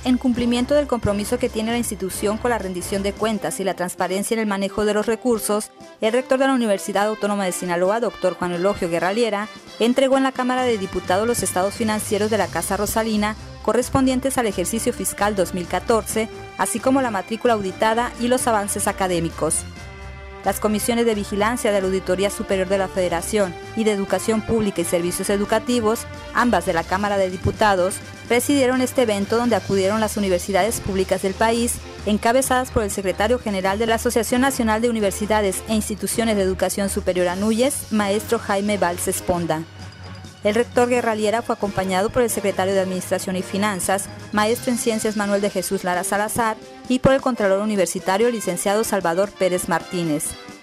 en cumplimiento del compromiso que tiene la institución con la rendición de cuentas y la transparencia en el manejo de los recursos, el rector de la Universidad Autónoma de Sinaloa, doctor Juan Eulogio Guerra Liera, entregó en la Cámara de Diputados los estados financieros de la Casa Rosalina correspondientes al ejercicio fiscal 2014, así como la matrícula auditada y los avances académicos. Las comisiones de vigilancia de la Auditoría Superior de la Federación y de Educación Pública y Servicios Educativos, ambas de la Cámara de Diputados, presidieron este evento donde acudieron las universidades públicas del país, encabezadas por el secretario general de la Asociación Nacional de Universidades e Instituciones de Educación Superior ANUYES, maestro Jaime Valls Esponda. El rector Guerra Liera fue acompañado por el secretario de Administración y Finanzas, maestro en Ciencias Manuel de Jesús Lara Salazar, y por el contralor universitario, licenciado Salvador Pérez Martínez.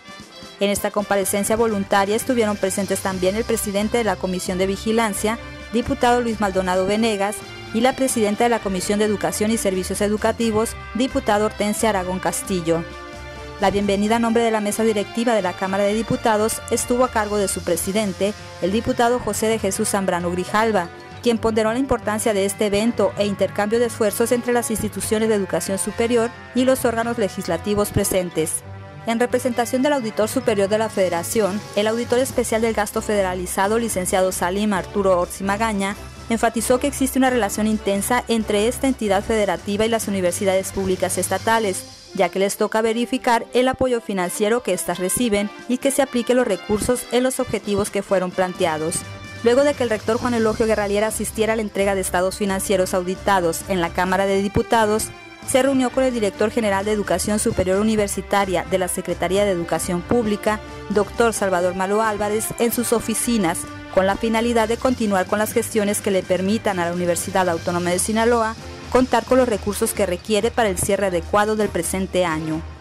En esta comparecencia voluntaria estuvieron presentes también el presidente de la Comisión de Vigilancia, diputado Luis Maldonado Venegas, y la presidenta de la Comisión de Educación y Servicios Educativos, diputada Hortensia Aragón Castillo. La bienvenida a nombre de la mesa directiva de la Cámara de Diputados estuvo a cargo de su presidente, el diputado José de Jesús Zambrano Grijalva, quien ponderó la importancia de este evento e intercambio de esfuerzos entre las instituciones de educación superior y los órganos legislativos presentes. En representación del Auditor Superior de la Federación, el Auditor Especial del Gasto Federalizado, licenciado Salim Arturo Orsi Magaña, enfatizó que existe una relación intensa entre esta entidad federativa y las universidades públicas estatales, ya que les toca verificar el apoyo financiero que éstas reciben y que se aplique los recursos en los objetivos que fueron planteados. Luego de que el rector Juan Eulogio Guerra Liera asistiera a la entrega de estados financieros auditados en la Cámara de Diputados, se reunió con el director general de Educación Superior Universitaria de la Secretaría de Educación Pública, doctor Salvador Malo Álvarez, en sus oficinas, con la finalidad de continuar con las gestiones que le permitan a la Universidad Autónoma de Sinaloa contar con los recursos que requiere para el cierre adecuado del presente año.